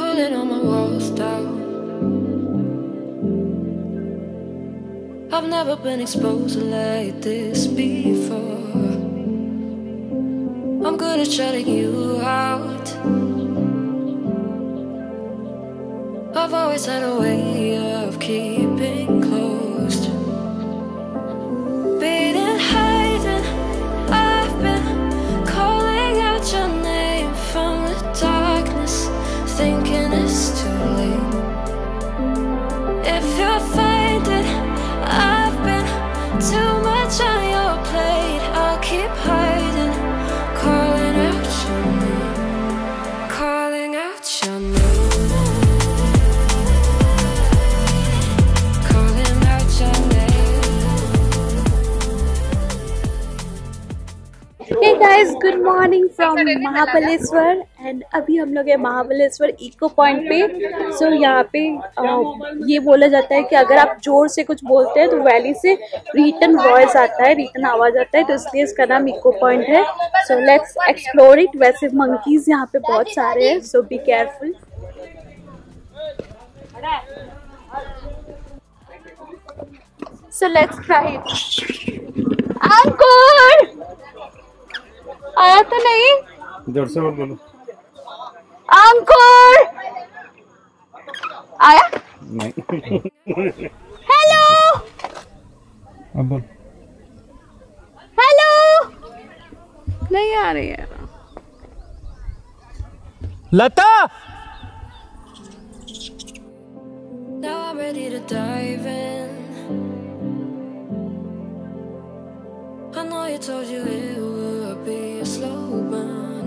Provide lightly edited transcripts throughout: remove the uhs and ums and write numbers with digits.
pulling all my walls down. I've never been exposed like this before. I'm good at shutting you out. I've always had a way of keeping closed. Beating, hiding, I've been calling out your name from the darkness, thinking it's too late. If you're finding I've been too much on your plate, I'll keep hiding, calling out your name, calling out your name. Hey guys, good morning from Mahabaleshwar and अभी हम लोग है Mahabaleshwar echo point पे। सो यहाँ पे ये बोला जाता है कि अगर आप जोर से कुछ बोलते हैं तो वैली से रिटर्न वॉइस आता है, रिटर्न आवाज आता है, तो इसलिए इसका नाम इको पॉइंट है। So let's explore it. वैसे मंकीज यहाँ पे बहुत सारे हैं, so be careful. So let's try it. Ankur आया तो नहीं? जोर से बोलो। अंकुर आया? नहीं। हेलो। अब बोल। हेलो। नहीं आ रही है। लता। Now I'm ready to dive in. I know you told you it would be a slow burn.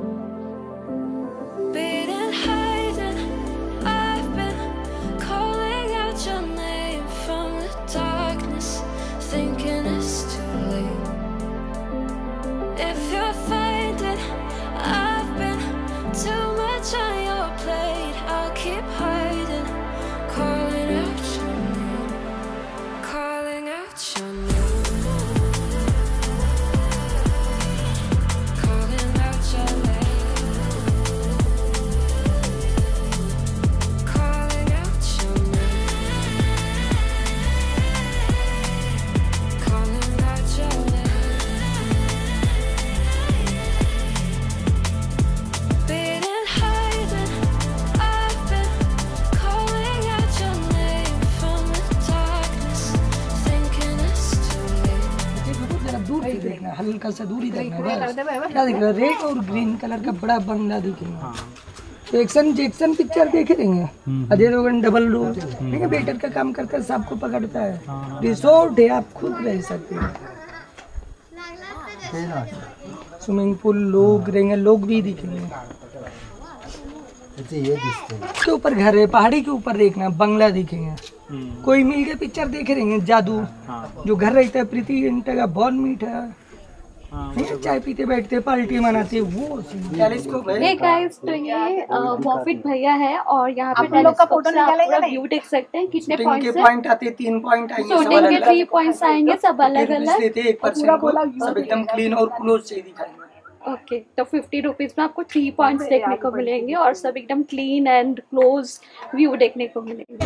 Beating, hiding, I've been calling out your name from the darkness, thinking it's too late. If you're finding I've been too much on your plate, I'll keep hiding, calling out your name, calling out your name. देखना, हल्का सा दूरी देखना। क्या दिख रहा है? Red और ग्रीन कलर का बड़ा बंगला दिखेगा। एक्शन जैक्सन पिक्चर देखे रहेंगे, अजय देवगन डबल रोल, ठीक है, बेटर का काम करके सबको पकड़ता है। रिसोर्ट है, आप खुद रह सकते हैं। स्विमिंग पूल, लोग रहेंगे, लोग भी दिखेंगे। के ऊपर घर है, पहाड़ी के ऊपर देखना, बंगला दिखेंगे। कोई मिल के पिक्चर देखे रहेंगे, जादू जो घर रहता है, प्रीति इंटा का बॉर्न मीट है, चाय पीते बैठते पार्टी मनाते, वो टेलीस्कोप है। गाइस, तो ये मॉफिट भैया है और यहाँ पे टेलीस्कोप से आप पूरा व्यू देख सकते हैं। कितने पॉइंट आते हैं? 3 पॉइंट आएंगे। शूटिंग के 3 पॉइंट्स आएंगे, सब अलग अलग। 1% को सब एकदम क्लीन और क्लोज से दिखाएंगे। ओके, तो 50 रुपीज में आपको 3 पॉइंट्स देखने को मिलेंगे और सब एकदम क्लीन एंड क्लोज व्यू देखने को मिलेंगे।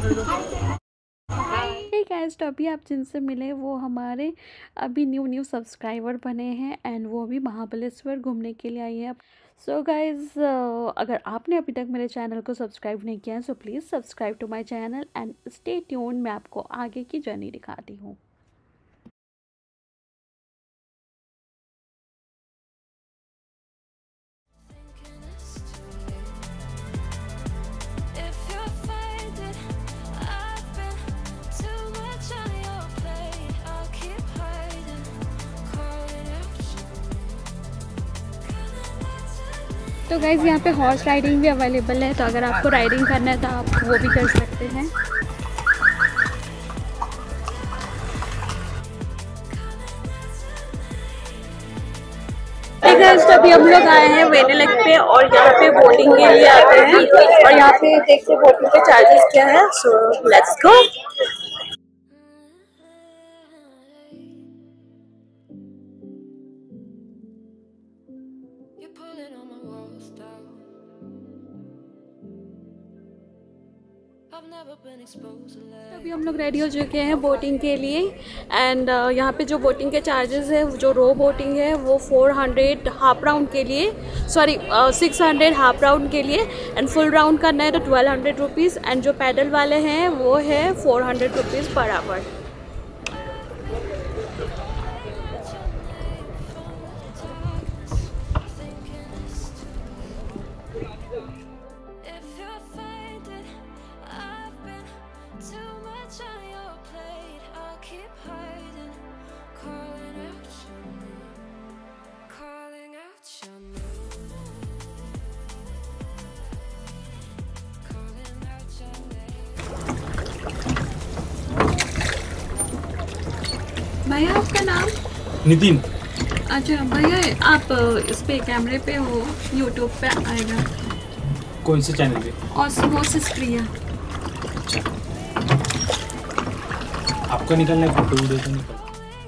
हे गाइस, तो अभी आप जिनसे मिले वो हमारे अभी न्यू सब्सक्राइबर बने हैं एंड वो अभी महाबलेश्वर घूमने के लिए आई है। सो गाइस, अगर आपने अभी तक मेरे चैनल को सब्सक्राइब नहीं किया है so please subscribe to my channel and stay tuned. मैं आपको आगे की जर्नी दिखाती हूँ। तो गाइज़, यहाँ पे हॉर्स राइडिंग भी अवेलेबल है, तो अगर आपको राइडिंग करना है तो आप वो भी कर सकते हैं। गाइस, तो अभी हम लोग आए हैं वेने लेक पे और यहाँ पे बोटिंग के लिए आते हैं और यहाँ पे देखते बोटिंग के चार्जेस क्या है। So let's go. I've never been exposed to love. अभी हम लोग रेडी हो चुके हैं बोटिंग के लिए एंड यहाँ पे जो बोटिंग के चार्जेस है, जो रो बोटिंग है वो 400 हाफ राउंड के लिए, सॉरी 600 हाफ राउंड के लिए, एंड फुल राउंड करना है तो 1200 रुपीज़, एंड जो पैडल वाले हैं वो है 400 rupees per hour. If you're faded, I've been too much on your plate. I'll keep hiding, calling out your name, calling out your name, calling out your name. भैया आपका नाम? नितिन। अच्छा भैया, आप इस पे कैमरे पे हो, यूट्यूब पे आएगा। कौन से चैनल पे? ऑस्मोसिस प्रिया। अच्छा, आपका निकलना है फोटो वीडियो तो निकल।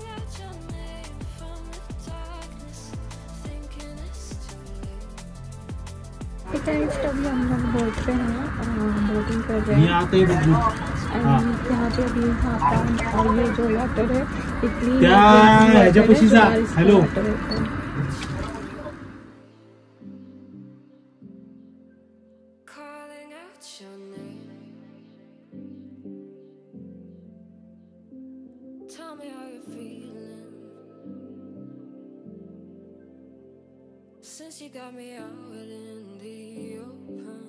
अभी हम लोग बोट पे हैं, बोटिंग कर रहे नहीं हैं। आते हैं हाँ। यहाँ पे अभी और ये जो वाटर है इतनी क्या है जब खुशी सा hello Calling out your name. Tell me how you're feeling. Since you got me out in the open.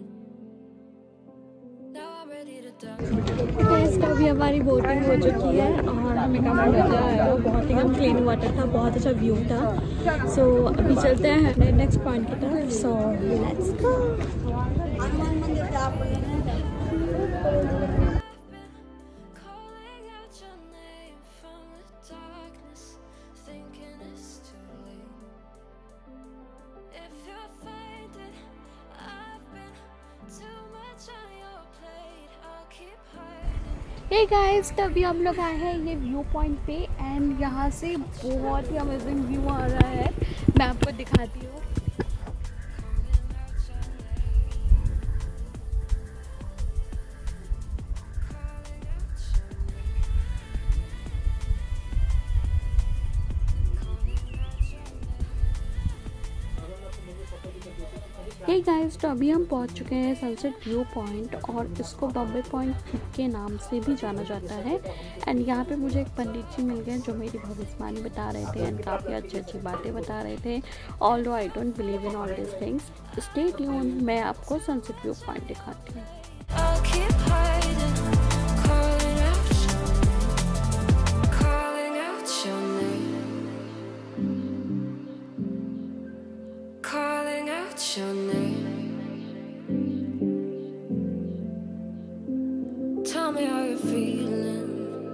Now I'm ready to die. इसका भी हमारी बोटिंग हो चुकी है और हमें काफ़ी मज़ा आया। बहुत ही क्लीन वाटर था, बहुत अच्छा व्यू था। सो अभी चलते हैं अपने नेक्स्ट पॉइंट की तरफ। So let's go. Calling out your name from the darkness, thinking it's too late. If you're faded, I've been too much on your plate. I'll keep hiding. Hey guys, तो अभी हम लोग आए हैं ये view point पे and यहाँ से बहुत ही अमेजिंग व्यू आ रहा है। मैं आपको दिखाती हूँ। हे गाइस, तो अभी हम पहुंच चुके हैं सनसेट व्यू पॉइंट और इसको बॉम्बे पॉइंट के नाम से भी जाना जाता है। एंड यहाँ पे मुझे एक पंडित जी मिल गए जो मेरी भविष्यवाणी बता रहे थे एंड काफ़ी अच्छी अच्छी बातें बता रहे थे। Although I don't believe in all this things. Stay tune, मैं आपको सनसेट व्यू पॉइंट दिखाती हूँ। I'll keep hiding, calling out your name, calling out your name. Tell me how you're feeling.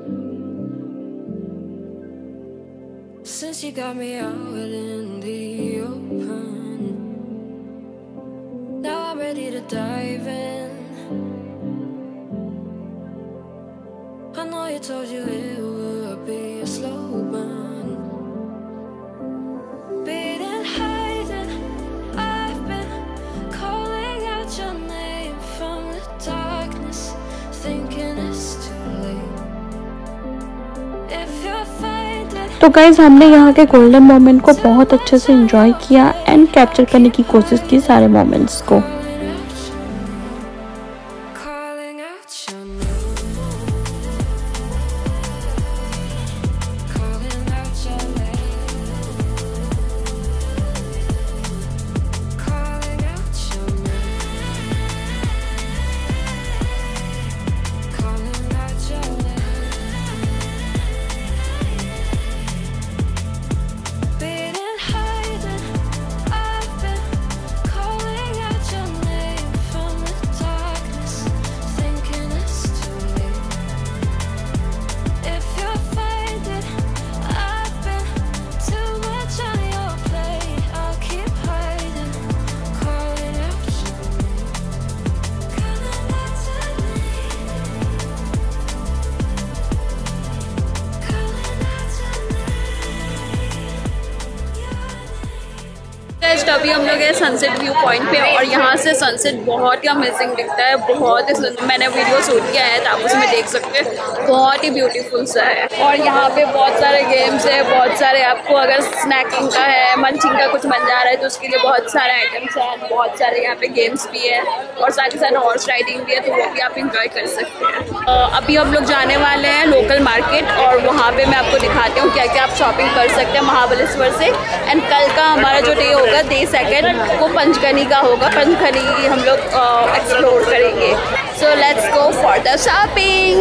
Since you got me out in the open, now I'm ready to dive in. I know you told you it would be a slow burn. Beating, hiding, I've been calling out your name from the darkness, thinking it's too late. If you're faded, तो guys, हमने यहाँ के golden moment को बहुत अच्छे से enjoy किया and capture करने की कोशिश की सारे मोमेंट्स को। calling out your name, calling out your name, calling out your name, calling out your name. Beating, hiding, I've been calling out your name. हैं सनसेट व्यू पॉइंट पे और यहाँ से सनसेट बहुत ही अमेजिंग दिखता है, बहुत ही सुंदर। मैंने वीडियो शूट किया है तो आप उसमें देख सकते हैं, बहुत ही ब्यूटीफुल सा है। और यहाँ पे बहुत सारे गेम्स है, बहुत सारे आपको अगर स्नैकिंग का है, मंचिंग का कुछ मन जा रहा है तो उसके लिए बहुत सारे आइटम्स हैं, बहुत सारे यहाँ पे गेम्स भी है और साथ ही साथ हॉर्स राइडिंग भी है, तो वो भी आप इंजॉय कर सकते हैं। अभी हम लोग जाने वाले हैं लोकल मार्केट और वहाँ पे मैं आपको दिखाती हूँ क्या क्या आप शॉपिंग कर सकते हैं महाबलेश्वर से। एंड कल का हमारा जो डे होगा डे 2 वो पंचगनी का होगा, पंचगनी हम लोग एक्सप्लोर करेंगे। So let's go for the shopping.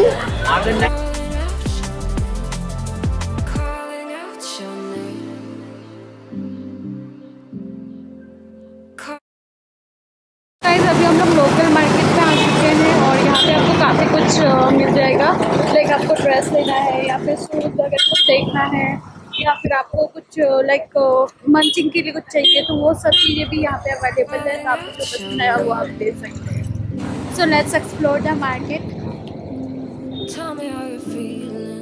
अभी हम लोग लोकल मार्केट में आ चुके हैं और यहाँ पे आपको काफ़ी कुछ मिल जाएगा। लाइक आपको ड्रेस लेना है या फिर सूट अगर कुछ देखना है या फिर आपको कुछ लाइक मंचिंग के लिए कुछ चाहिए तो वो सब चीज़ें भी यहाँ पे अवेलेबल है, तो आपको जो पसंद आया वो आप ले सकते हैं। So let's explore the market. Tell me how you're feeling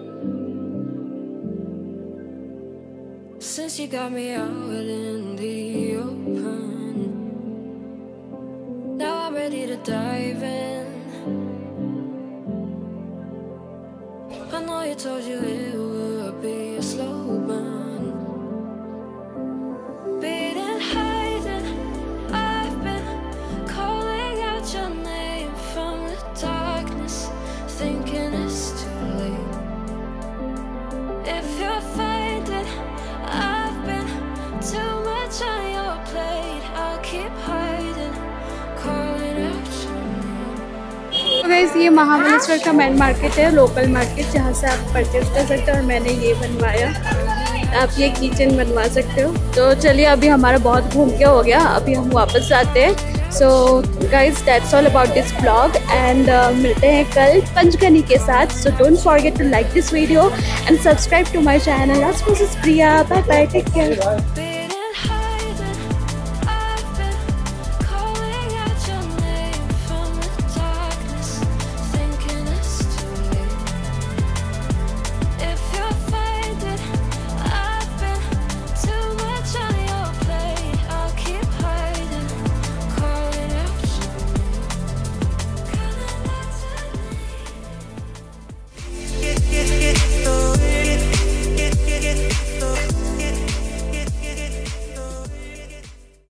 since you got me out in the open. Now I'm ready to dive in. I know you told you it would be a slow burn. Beating, hiding, I've been calling out your name from the darkness, thinking it's too late. If you're finding I've been too much on your plate, I'll keep hiding, calling out your name. तो guys ये महाबलेश्वर का main market है, local market, जहाँ से आप purchase कर सकते हो और मैंने ये बनवाया। आप ये किचन बनवा सकते हो। तो चलिए अभी हमारा बहुत घूम के हो गया, अभी हम वापस आते हैं। So guys that's all about this blog and मिलते हैं कल पंचगनी के साथ। So don't forget to like this video and subscribe to my channel. आज this is Priya, bye bye, take care.